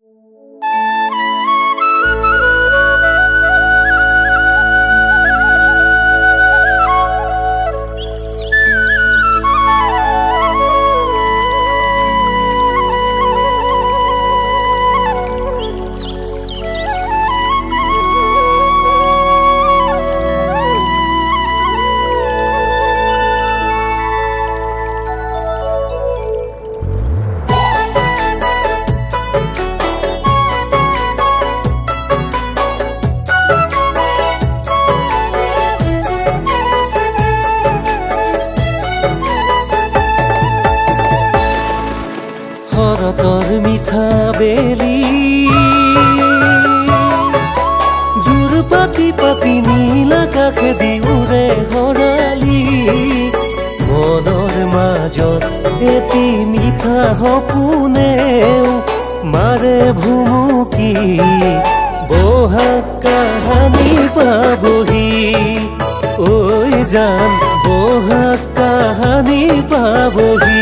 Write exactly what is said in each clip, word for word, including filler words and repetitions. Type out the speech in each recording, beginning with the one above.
শৰতৰ মিঠা বেলি জোৰ পাতি পাতি নীল আকাশেদি উৰে হৰালি মনৰ মাজত এটি মিঠা সপোনেও মাৰে ভুমুকি বহাগ কাহানি পাবহি ঐ জান বহাগ কাহানি পাবহি।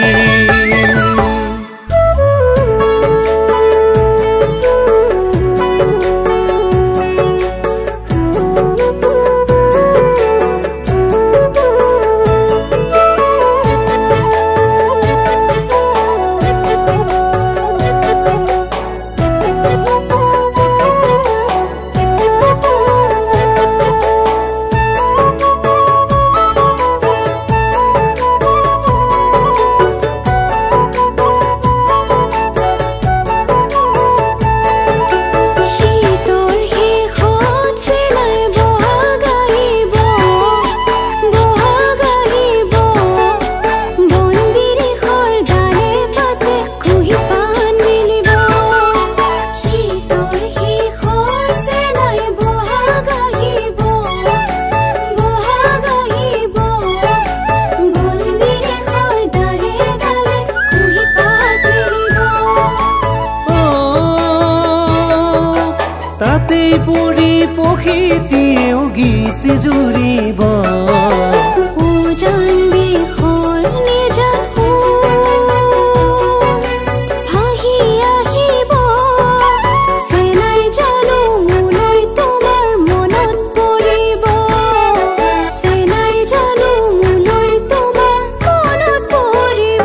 তাতেই পৰি প্ৰকৃতিয়েও গীত জুৰিব উজান দেশৰ নিজান ভাহি আহিব চেনাই জানো মোলৈ তোমাৰ মনত পৰিব চেনাই জানো মোলৈ তোমাৰ মনত পৰিব।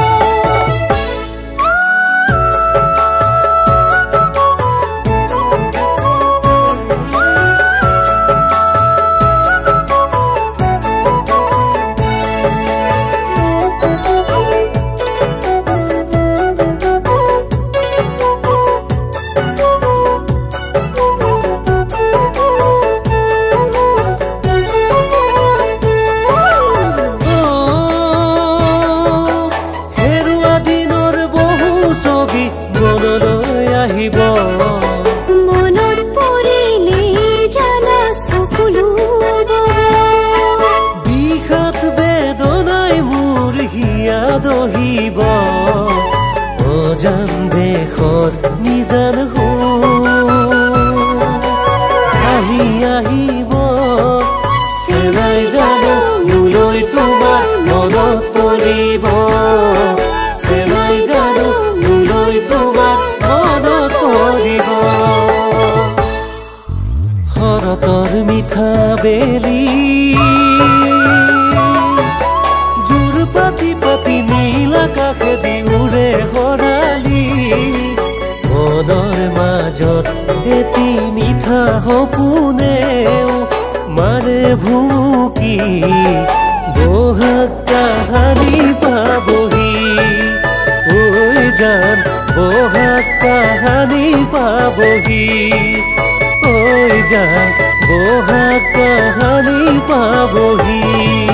মনত পৰিলে জানা চকুলো বিষাদ বেদনাই মোৰ হিয়া দহিব অজান দেশৰ নিজান আহি আহিব চেনাই জানো মোলৈ তোমাৰ মনত পৰিব চেনাই জানো মোলৈ তোমাৰ শৰতৰ মিঠা বেলি জোৰ পাতি পাতি নীল আকাশেদি উৰে হৰালি মনৰ মাজত এটি মিঠা সপোনেও মাৰে ভুমুকি বহাগ কাহানি পাবহি ঐ জান বহাগ কাহানি পাবহি ঐ জান বহাগ কাহানি পাবহি।